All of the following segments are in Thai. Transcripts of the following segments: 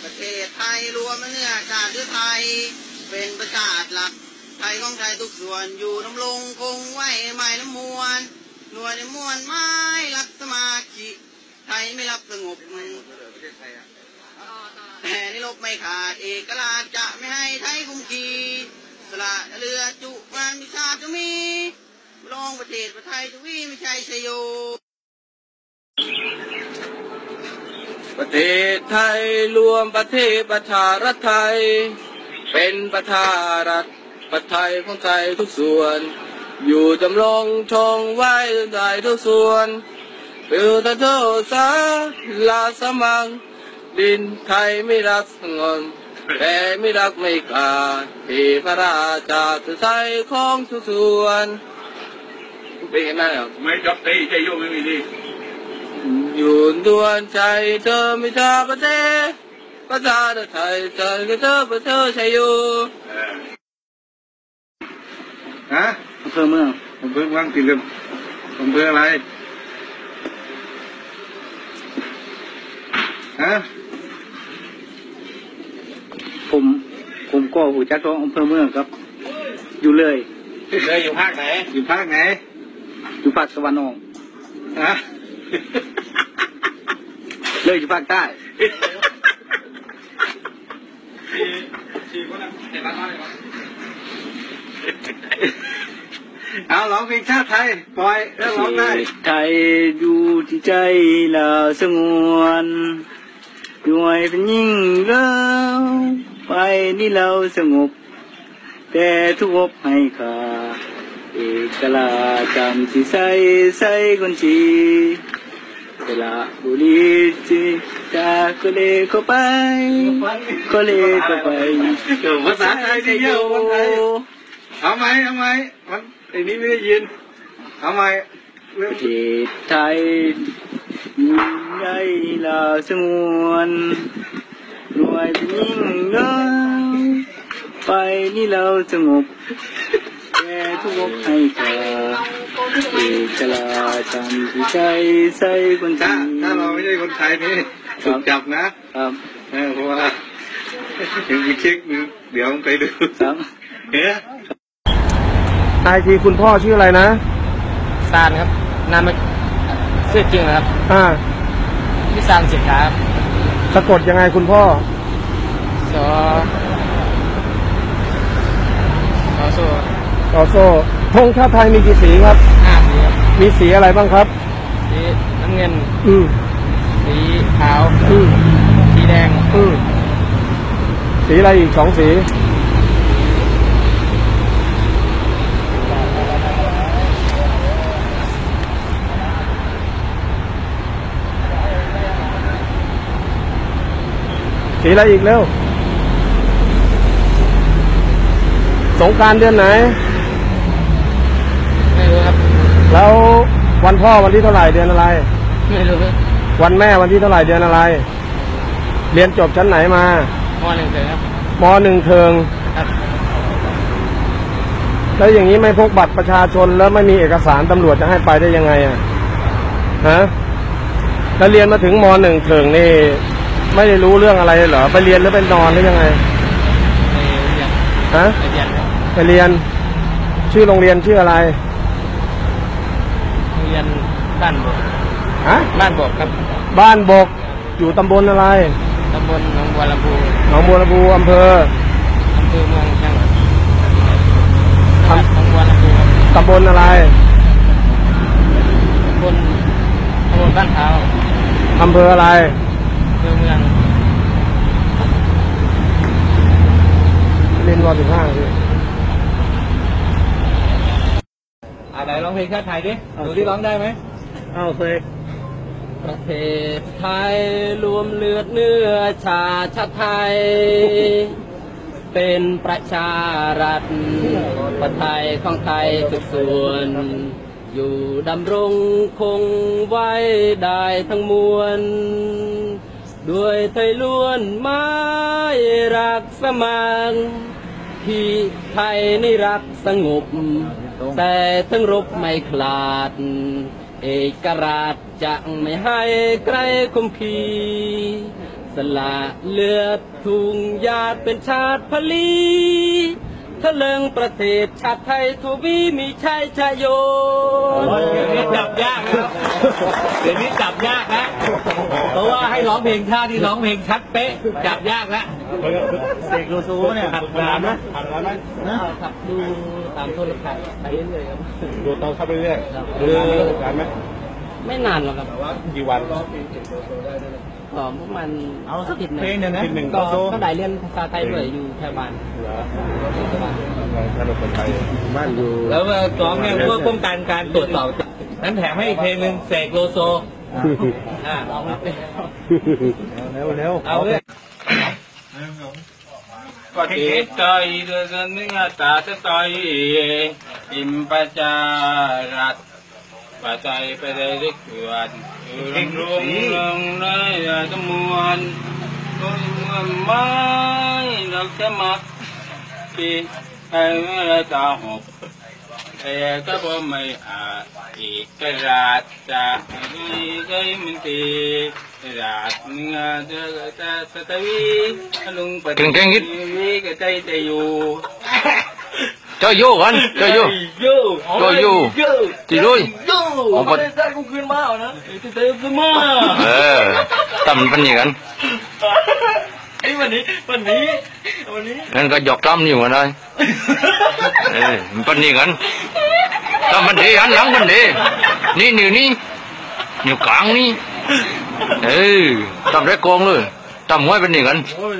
ประเทศไทยรวมเนื้อชาติไทยเป็นประชาติหลักไทยของไทยทุกส่วนอยู่ดำรงคงไว้ไม่ละมวลหน่วยในมวลไม้รักสมาชิกไทยไม่รับสงบแต่ในลบไม่ขาดเอกราชจะไม่ให้ไทยคุมขีสละเรือจุงานมิชาจะมีรองประเทศประไทยทวีไม่ใช่ชโยประเทศไทยรวมประเทศประชารัฐไทยเป็นประชารัฐประไทยของไทยทุกส่วนอยู่ดำรงชงไว้ได้ทุกส่วนเพื่อตะโตสาลาสมังดินไทยไม่รักสงบแต่ไม่รักไม่กาดที่พระราชาไทยของทุกส่วนเป็นยังไงครับไม่จับตีใจโยไม่มีดีอยู่ดวงใจเธอไม่ทาประเทศประชาไทยใจเธอประเทศชัยโยฮะอำเภอเมืองติดกันอำเภออะไรฮะผมก็หูจักของอำเภอเมืองครับอยู่เลยอยู่ภาคไหนอยู่ภาคตะวันออกฮะเลยอยู่ภาคใต้เอาร้องเพลงชาติไทยปล่อยแล้วร้องได้ไทยอยู่ที่ใจเราสงวนด้วยเป็นยิ่งแล้วไปนี่เราสงบแต่ทุกข์ให้ขาเอกลาจำที่ใส่คนชีเวลาบุรีจีจากก็เลยเข้าไปภาษาไทยที่เยอะคนไทยเอาไหมมันไอ้นี้ไม่ได้ยินเอาไหมประเทศไทยยิ่งใหญ่ลาสงวนหน่วยยิ่งใหญ่ไปนี่เราสงบแต่ทุกข์ให้ขาเอกลาจำที่ใส่คนไทยถ้าเราไม่ใช่คนไทยนี่ถูกจับนะครับเพราะว่ายังมีเช็คเดี๋ยวไปดูครับไอทีคุณพ่อชื่ออะไรนะซานครับนามชื่อจริงนะครับวิสานสิทธาครับสะกดยังไงคุณพ่อสอโซ่ธงชาติไทยมีกี่สีครับ 5 สีครับมีสีอะไรบ้างครับสีน้ำเงินสีขาวสีแดงสีอะไรอีก2 สีสีอะไรอีกเร็วสงกรานต์เดือนไหนไม่รู้ครับแล้ววันพ่อวันที่เท่าไหร่เดือนอะไรไม่รู้วันแม่วันที่เท่าไหร่เดือนอะไรเรียนจบชั้นไหนมาม .1 เทอมครับม.1 เทอมแล้วอย่างนี้ไม่พกบัตรประชาชนแล้วไม่มีเอกสารตำรวจจะให้ไปได้ยังไงฮะแล้วเรียนมาถึงม.1 เทอมนี่ไม่ได้รู้เรื่องอะไรเหรอไปเรียนหรือไปนอนหรือยังไงฮะไปเรียนชื่อโรงเรียนชื่ออะไรโรงเรียนบ้านบกบ้านบกครับบ้านบกอยู่ตำบลอะไรตำบลหนองบัวลำพูอำเภอเมืองจังหวัดหนองบัวลำพูตำบลอะไรตำบลบ้านขาวอำเภออะไรเมืองเรียนม.15พี่ไหนร้องเพลงชาติไทยดิดูที่ร้องได้ไหมเอาเพลงประเทศไทยรวมเลือดเนื้อชาติไทยเป็นประชารัฐประไทยของไทยทุกส่วนอยู่ดำรงคงไว้ได้ทั้งมวลด้วยไทยล้วนไม้รักสมังที่ไทยนี่รักสงบแต่ทั้งรบไม่คลาดเอกราชจะไม่ให้ใครคุมขีสละเลือดทุ่งหญ้าเป็นชาติพลีทะเลิงประเทศชาติไทยทวีมีชัยชโยเดี๋ยวนี้จับยากนะเดี๋ยวนี้จับยากนะเพราะว่าให้ร้องเพลงชาติที่ร้องเพลงชัดเป๊ะจับยากนะเสกโลโซเนี่ยหัดนานนะขับดูตามโทรทัศน์ไปเรื่อยๆครับดูตอนเข้าไปเรื่อยดูนานไหมไม่นานหรอกครับกี่วันก็พวกมันเอาสักเพลงหนึ่งนะก็ได้เรียนภาษาไทยด้วยอยู่แถวบ้านบ้านอยู่แล้วร้องเนี่ยเพื่อป้องกันการตรวจสอบนั้นแถมให้อีกเพลงหนึ่งเสกโลโซลองเร็วเอาเลยปฏิใจเดือนเนื้อตาจะต่อยอิมประจารัตปัจจัยไปได้ด้วยเกิดรวมลงได้จำนวนต้นไม้ดอกจะมักที่ให้เมื่อตาหกแต่ก็บ่ไม่อาจอีกกระดาษจะไม่เคยมันตีกระดาษเนื้อเธอจะสตวีลุงปฏิวิก็ใจจะอยู่ cho vô anh cho vô thì thôi ông cóได้กูคืนมาเหรอนะได้คืนมาทำเป็นอย่างนั้นไอ้วันนี้นั่นก็หยอกจ้ำอยู่กันเลยมันเป็นอย่างนั้นทำมันดีหันหลังมันดีนี่นิ้วกลางนี่ทำได้กองเลยทำไว้เป็นอย่างนั้น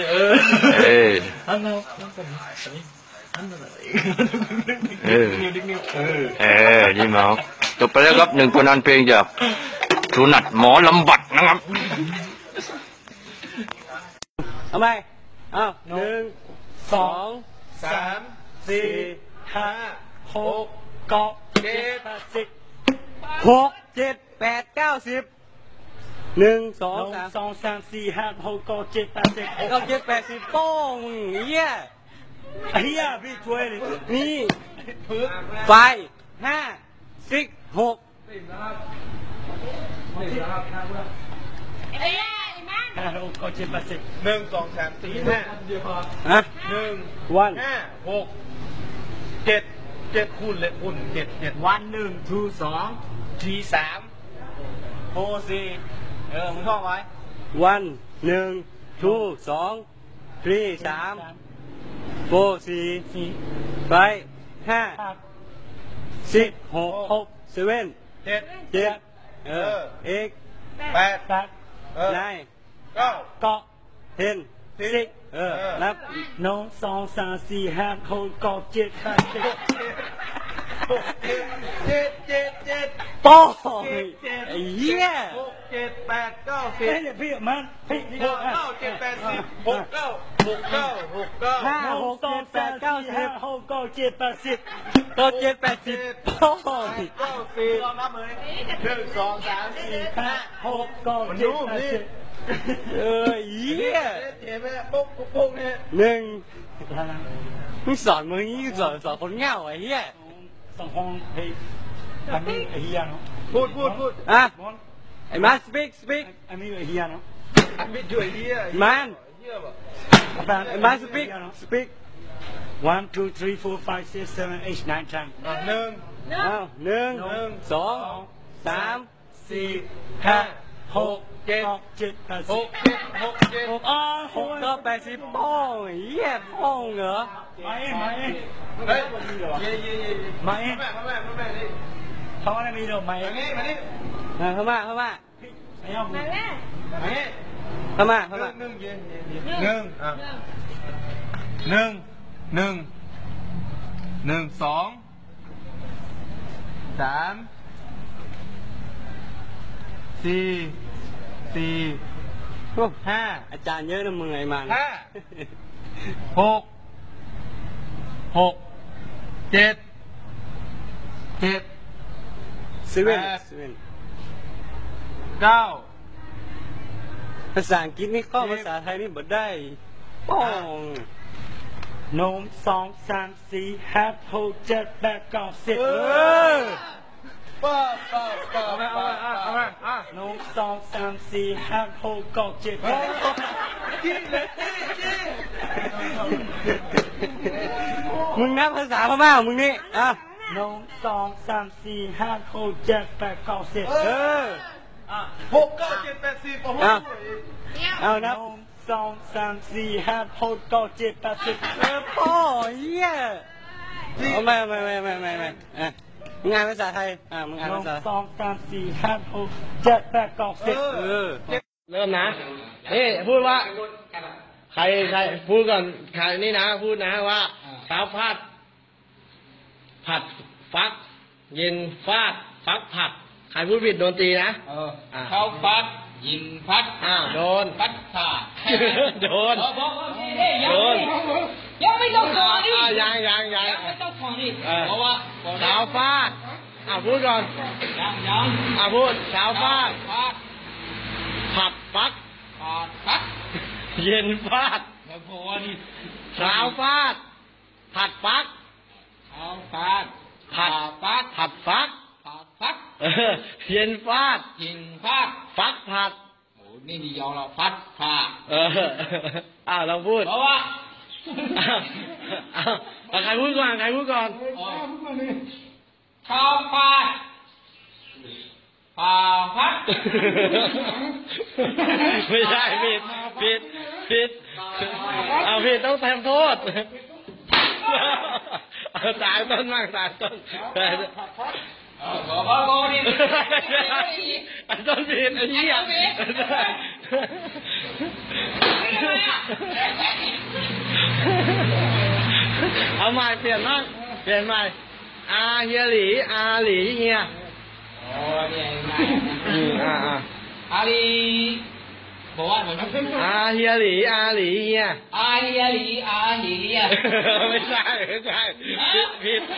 นี่มาจบไปแล้วครับ1 ผลงานเพลงจากสุนัตหมอลำบัดนะครับทำไม1 2 3 4 5 6 7 8 6 7 8 9 10 1 2 3 4 5 6 7 8 10 9 7 8 10โป้งเหี้ยพี่ช่วยเลยนี่ไฟ5 6 6ก็7 8 10 1 2 3 4 5 1 วัน 5 6 7คูณเลยคูณ7 วัน1 2 2 3 4 4มึงท่องไว้วัน1 2 2 3 4 4 ไป5 10 6 7 7อีก8 9 ก็เห็น10นับ1 2 3 4 5 6 7 8 7โป้ไอ้เหี้ย 6 7 8 9 10 เฮ้ยพี่มันพี่ 6 9 7 8 10 6 9 6 9 6 9 5 6 7 8 9 10 6 9 7 8 10 9 7 8 10โป้ 9 4ลองนับเลย1 2 3 4 5 6 9 7 8 10 เหี้ยเห็นไหมปุ๊กเนี่ยมึงสอนมึงนี่สอนคนเง่าไอ้เหี้ยสองห้องเฮ้ยอันนี้ไอ้เหี้ยเนาะพูดอ่ะไอ้มัน speak อันนี้ไอ้เหี้ยเนาะอันนี้ช่วยเหี้ยมันไอ้มัน speak 1 2 3 4 5 6 7 8 9 10 1 2 3 4 5 6 7 8 10 6 ก็80ป้องเหี้ยป้องเหรอไม่เฮ้ยไม่นี่เขาอะไรมีดอกไม้มานี่เข้ามา 1 1 1 2 3 4 5 อาจารย์เยอะนะมึงไอ้มัน 6 7 9 ภาษาอังกฤษนี่เข้าภาษาไทยนี่บ่ได้ป้อง 1 2 3 4 5 6 7 8 9 10 ป้าป้าป้าเอามา 1 2 3 4 5 6 9 7 8มึงนับภาษาพม่ามึงนี่อ่ะ1 2 3 4 5 6 7 8 9 10 6 9 7 8 10โอ้โหเอานับ2 3 4 5 6 9 7 8 10พ่อเหี้ยเอาไม่มึงอ่านภาษาไทยมึงอ่านภาษา2 3 4 5 6 7 8 9 10 เริ่มนะนี่พูดว่าใครพูดก่อนใครนี่นะพูดนะว่าเช้าฟาดผัดฟักเย็นฟาดฟักผัดใครพูดผิดโดนตีนะเช้าฟัดยินพัดโดนพัดผ่าโดนยังไม่ต้องขอดิยังไม่ต้องขอดิเพราะว่าเช้าฟาดพูดก่อนยังพูดเช้าฟาดผัดฟักเย็นฟาดเช้าฟาดผัดฟักเช้าฟาดผัดฟักเย็นฟาดฟักผัดโอ้นี่ดียองเราฟัดผ่าเราพูดเพราะว่าใครพูดก่อนเช้าฟาดผ่าฟักไม่ใช่ผิดผิดต้องแทนโทษตายต้นมากตายต้นโอ้นี่ต้นผิดไอ้เหี้ยเอาใหม่เปลี่ยนใหม่เฮียหลีเฮียโอ้เนี่ยอาลีบอกว่าเหมือนเฮียหลีเฮียเฮียหลีไม่ใช่ผิด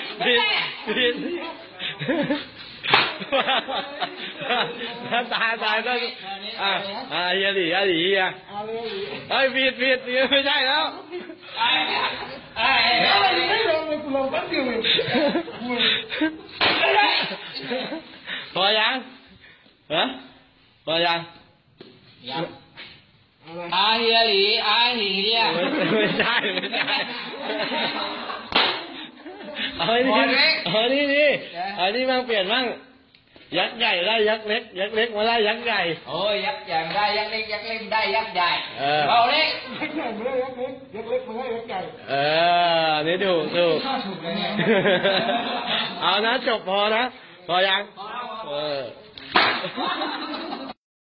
ตายก็เฮียหลีเฮียผิดไม่ใช่แล้วพอยังพอยังเฮียหลีเฮียไม่ใช่เอานี่มั่งเปลี่ยนมั่งยักษ์ใหญ่ได้ยักษ์เล็กมาได้ยักษ์ใหญ่โอ้ยยักษ์ใหญ่ได้ยักษ์เล็กได้ยักษ์ใหญ่เอาเล็กยักษ์ใหญ่มาได้ยักษ์เล็กมาได้ยักษ์ใหญ่นี่ถูกเอานะจบพอนะพอยัง